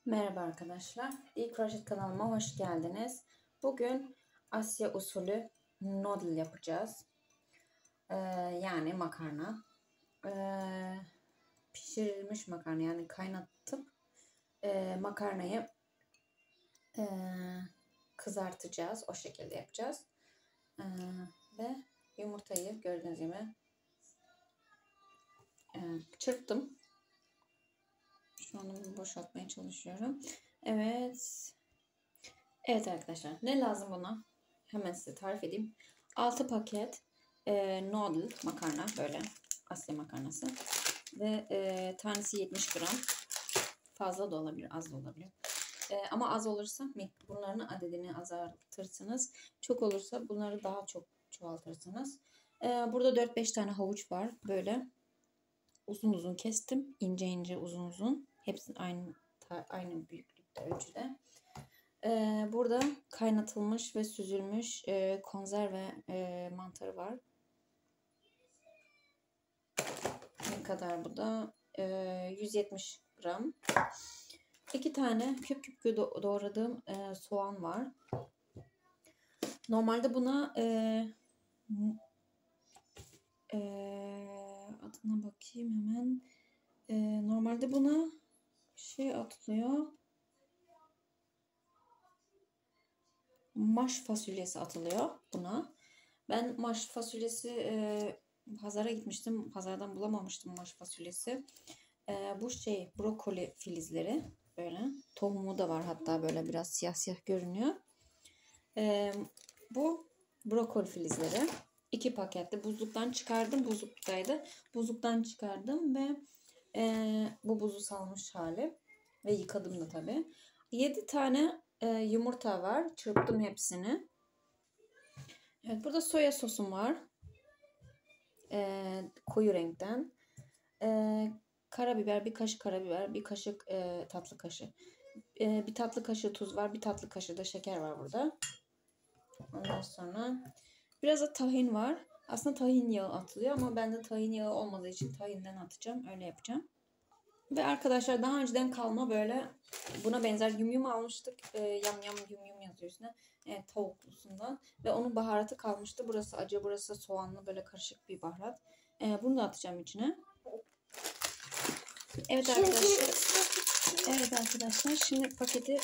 Merhaba arkadaşlar. İlk kanalıma hoş geldiniz. Bugün Asya usulü noodle yapacağız. Yani makarna. Pişirilmiş makarna, yani kaynatıp makarnayı kızartacağız. O şekilde yapacağız. Ve yumurtayı gördüğünüz gibi çırptım. Şu an onu boşaltmaya çalışıyorum. Evet. Evet arkadaşlar, ne lazım buna? Hemen size tarif edeyim. 6 paket noodle makarna, böyle Asya makarnası ve tanesi 70 gram. Fazla da olabilir, az da olabilir. Ama az olursa bunların adedini azaltırsınız. Çok olursa bunları daha çok çoğaltırsınız. Burada 4-5 tane havuç var. Böyle uzun uzun kestim. İnce ince uzun uzun. Hepsinin aynı büyüklükte, ölçüde. Burada kaynatılmış ve süzülmüş konserve mantarı var. Ne kadar bu da? 170 gram. 2 tane küp küp doğradığım soğan var. Normalde buna adına bakayım hemen. Normalde buna şey atılıyor. Maş fasulyesi atılıyor buna. Ben maş fasulyesi pazara gitmiştim. Pazardan bulamamıştım maş fasulyesi. Bu brokoli filizleri, böyle tohumu da var, hatta böyle biraz siyah siyah görünüyor. Bu brokoli filizleri 2 pakette buzluktan çıkardım. Buzluktaydı. Buzluktan çıkardım ve bu buzu salmış hali ve yıkadım da tabii. 7 tane yumurta var. Çırptım hepsini. Evet, burada soya sosum var. Koyu renkten. Karabiber, bir kaşık karabiber, bir kaşık tatlı kaşığı. Bir tatlı kaşığı tuz var. Bir tatlı kaşığı da şeker var burada. Ondan sonra biraz da tahin var. Aslında tahin yağı atılıyor ama bende tahin yağı olmadığı için tahinden atacağım. Öyle yapacağım. Ve arkadaşlar, daha önceden kalma böyle buna benzer yum almıştık. Yam yam yum yazıyor üstüne. Evet, tavuklusundan. Ve onun baharatı kalmıştı. Burası acı, burası soğanlı, böyle karışık bir baharat. Bunu da atacağım içine. Evet arkadaşlar. Evet arkadaşlar. Şimdi paketi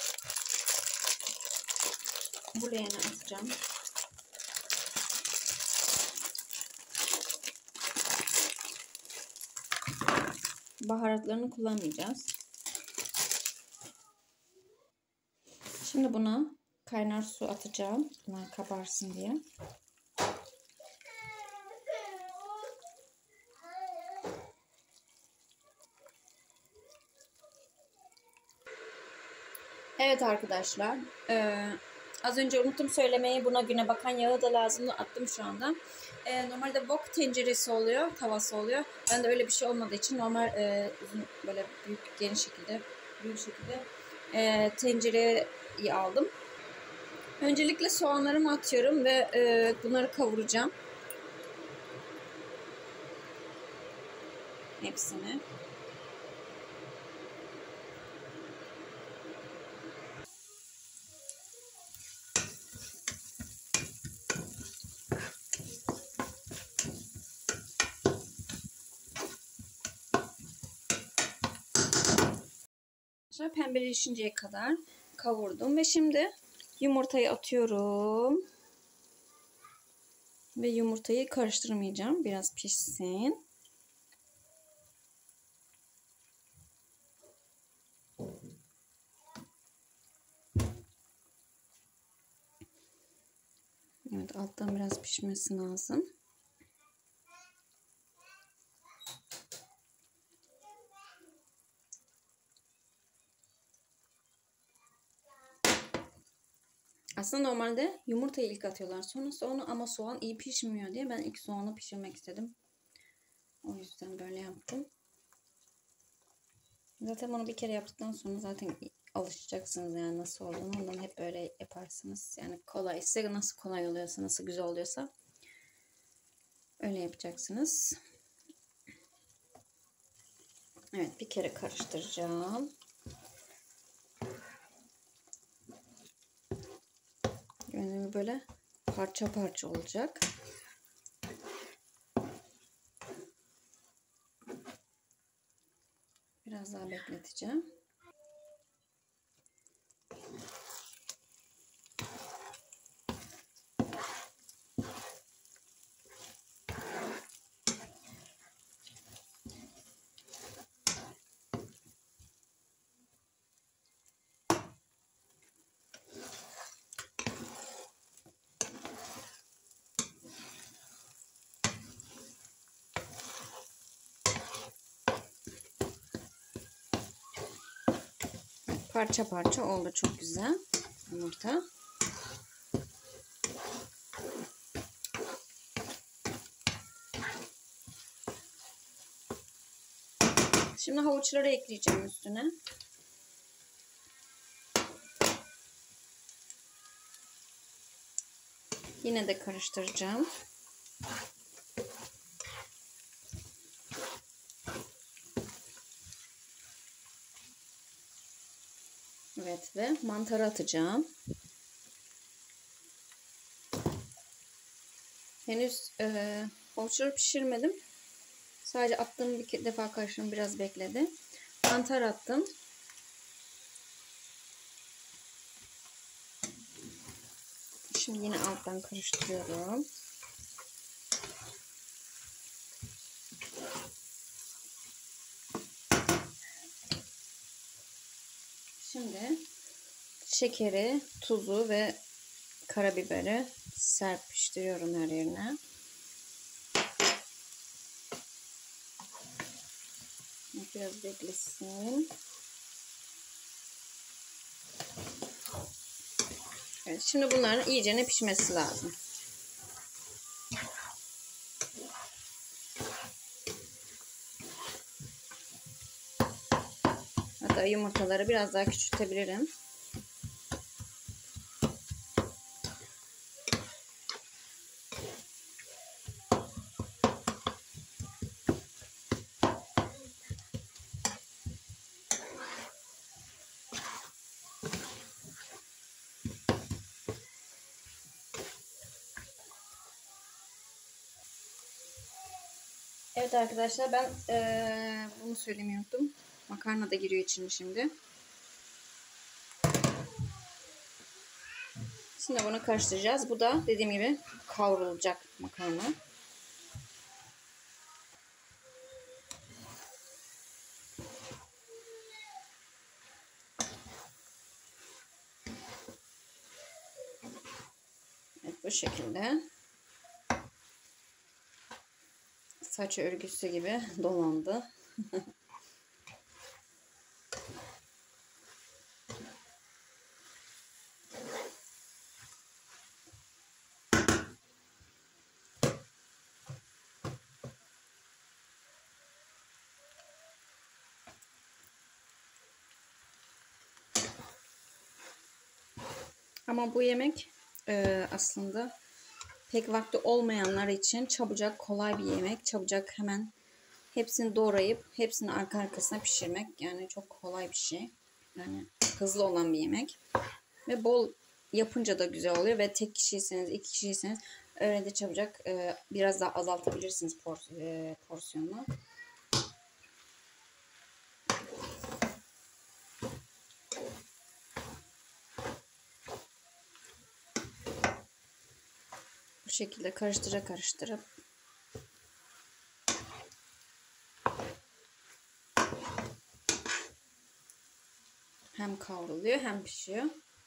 buraya atacağım. Baharatlarını kullanmayacağız. Şimdi buna kaynar su atacağım. Bunlar kabarsın diye. Evet arkadaşlar. Az önce unuttum söylemeyi. Buna güne bakan yağı da lazım. Attım şu anda. Normalde wok tenceresi oluyor. Tavası oluyor. Ben de öyle bir şey olmadığı için normal uzun, böyle büyük şekilde tencereyi aldım. Öncelikle soğanlarımı atıyorum ve bunları kavuracağım. Hepsini. Pembeleşinceye kadar kavurdum ve şimdi yumurtayı atıyorum. Ve yumurtayı karıştırmayacağım. Biraz pişsin. Evet, alttan biraz pişmesi lazım. Aslında normalde yumurtayı ilk atıyorlar. Sonra onu, ama soğan iyi pişmiyor diye ben ilk soğanı pişirmek istedim. O yüzden böyle yaptım. Zaten bunu bir kere yaptıktan sonra zaten alışacaksınız, yani nasıl olduğunu. Ondan hep böyle yaparsınız. Yani kolay, size nasıl kolay oluyorsa, nasıl güzel oluyorsa öyle yapacaksınız. Evet, bir kere karıştıracağım. Yani böyle parça parça olacak. Biraz daha bekleteceğim. Parça parça oldu, çok güzel yumurta. Şimdi havuçları ekleyeceğim üstüne. Yine de karıştıracağım. Evet, ve mantarı atacağım. Henüz havuçları pişirmedim. Sadece attığım bir defa karıştırdım, biraz bekledi. Mantar attım. Şimdi yine alttan karıştırıyorum. Şimdi şekeri, tuzu ve karabiberi serpiştiriyorum her yerine. Biraz beklesin. Evet, şimdi bunların iyice pişmesi lazım. Hatta yumurtaları biraz daha küçültebilirim. Evet arkadaşlar, ben bunu söylemeyi unuttum. Makarna da giriyor içine şimdi. Şimdi bunu karıştıracağız. Bu da dediğim gibi kavrulacak makarna. Evet, bu şekilde. Saç örgüsü gibi dolandı. Ama bu yemek aslında pek vakti olmayanlar için çabucak kolay bir yemek. Çabucak hemen hepsini doğrayıp hepsini arka arkasına pişirmek. Yani çok kolay bir şey. Yani hızlı olan bir yemek. Ve bol yapınca da güzel oluyor. Ve tek kişiyseniz, iki kişiyseniz öyle de çabucak biraz daha azaltabilirsiniz porsiyonu. Bu şekilde karıştırıp hem kavruluyor hem pişiyor.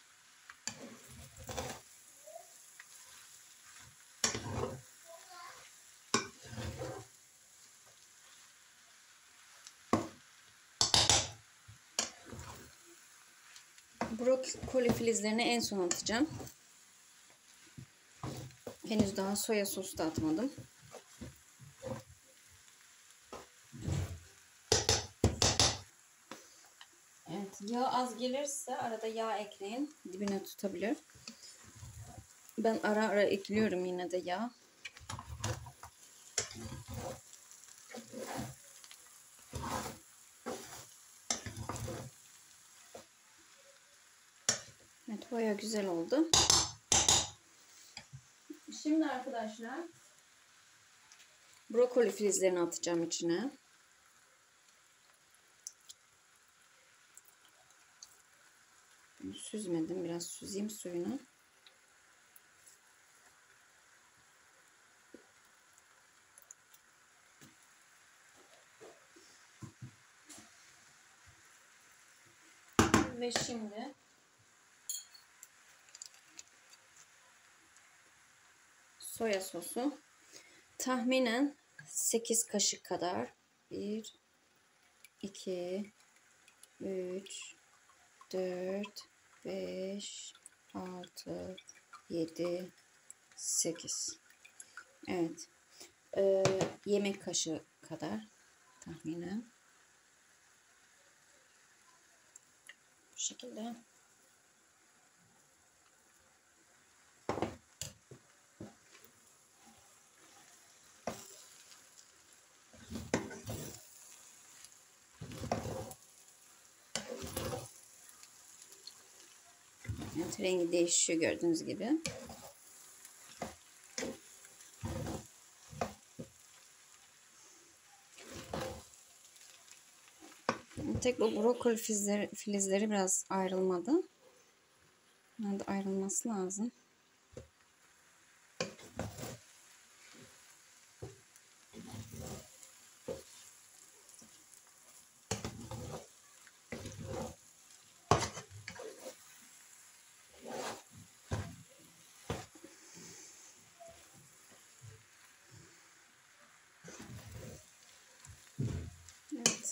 Brokoli filizlerini en son atacağım. Henüz daha soya sosu da atmadım. Evet, yağ az gelirse arada yağ ekleyin. Dibine tutabilir. Ben ara ara ekliyorum yine de yağ. Evet, bayağı güzel oldu. Şimdi arkadaşlar brokoli filizlerini atacağım içine. Süzmedim. Biraz süzeyim suyunu. Ve şimdi soya sosu. Tahminen 8 kaşık kadar. 1, 2, 3, 4, 5, 6, 7, 8. Evet. Yemek kaşığı kadar tahminen. Bu şekilde. Evet, rengi değişiyor gördüğünüz gibi. Tek bu brokoli filizleri biraz ayrılmadı. Bunlar da ayrılması lazım. Evet.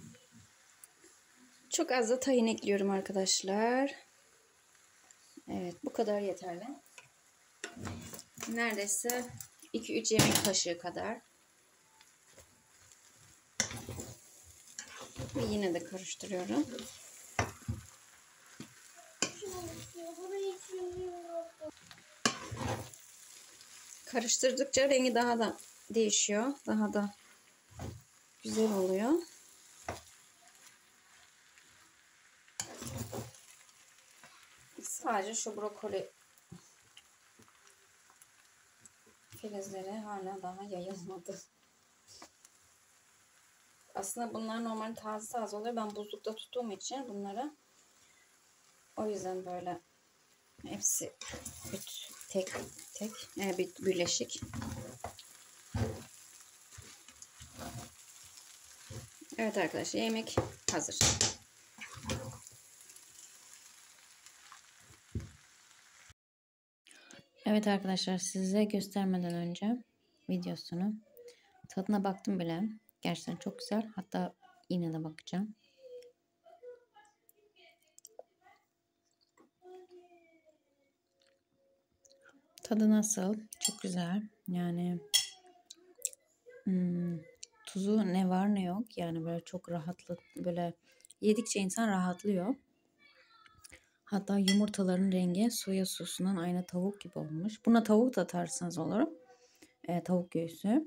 Çok az da tahin ekliyorum arkadaşlar. Evet, bu kadar yeterli. Neredeyse 2-3 yemek kaşığı kadar. Ve yine de karıştırıyorum. Karıştırdıkça rengi daha da değişiyor. Daha da güzel oluyor. Sadece şu brokoli filizleri hala daha yayılmadı. Aslında bunlar normal taze taze oluyor. Ben buzlukta tuttuğum için bunları, o yüzden böyle hepsi tek birleşik. Evet arkadaşlar, yemek hazır. Evet arkadaşlar, size göstermeden önce videosunu tadına baktım bile. Gerçekten çok güzel. Hatta yine de bakacağım. Tadı nasıl? Çok güzel. Yani tuzu ne var ne yok. Yani böyle çok böyle yedikçe insan rahatlıyor. Hatta yumurtaların rengi soya sosundan aynı tavuk gibi olmuş. Buna tavuk da atarsanız olur. Tavuk göğsü.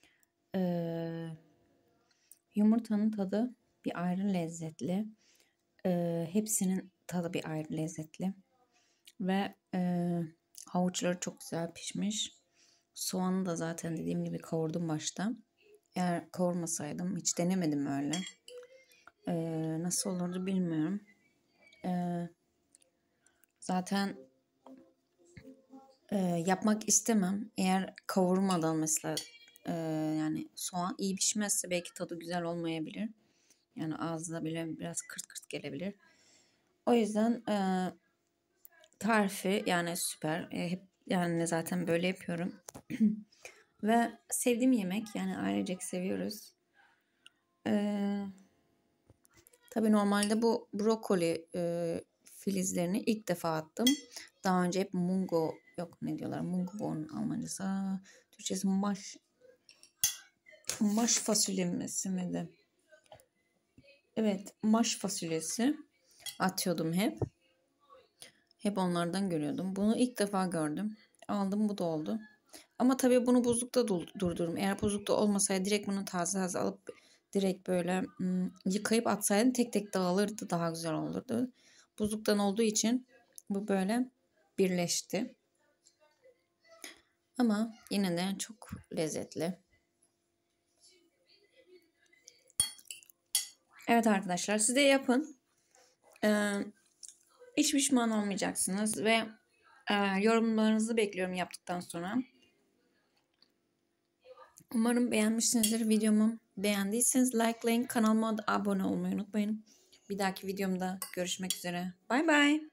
Yumurtanın tadı bir ayrı lezzetli. Hepsinin tadı bir ayrı lezzetli. Ve havuçları çok güzel pişmiş. Soğanı da zaten dediğim gibi kavurdum başta. Eğer kavurmasaydım, hiç denemedim öyle. Nasıl olurdu bilmiyorum. Zaten yapmak istemem. Eğer kavurmadan mesela yani soğan iyi pişmezse belki tadı güzel olmayabilir. Yani ağızda bile biraz kırt kırt gelebilir. O yüzden tarifi yani süper. Hep yani zaten böyle yapıyorum. Ve sevdiğim yemek, yani ailecek seviyoruz. Tabii normalde bu brokoli filizlerini ilk defa attım. Daha önce hep mungo, yok ne diyorlar, mungo born Almancası. Türkçesi maş fasulyesi miydi? Evet, maş fasulyesi atıyordum hep. Hep onlardan görüyordum. Bunu ilk defa gördüm. Aldım, bu da oldu. Ama tabii bunu buzlukta durdururum. Eğer buzlukta olmasaydı direkt bunu taze taze alıp direkt böyle yıkayıp atsaydım tek tek dağılırdı, daha güzel olurdu. Buzluktan olduğu için bu böyle birleşti. Ama yine de çok lezzetli. Evet arkadaşlar, siz de yapın. Hiç pişman olmayacaksınız ve yorumlarınızı bekliyorum yaptıktan sonra. Umarım beğenmişsinizdir videomu. Beğendiyseniz likelayın. Kanalıma da abone olmayı unutmayın. Bir dahaki videomda görüşmek üzere. Bay bay.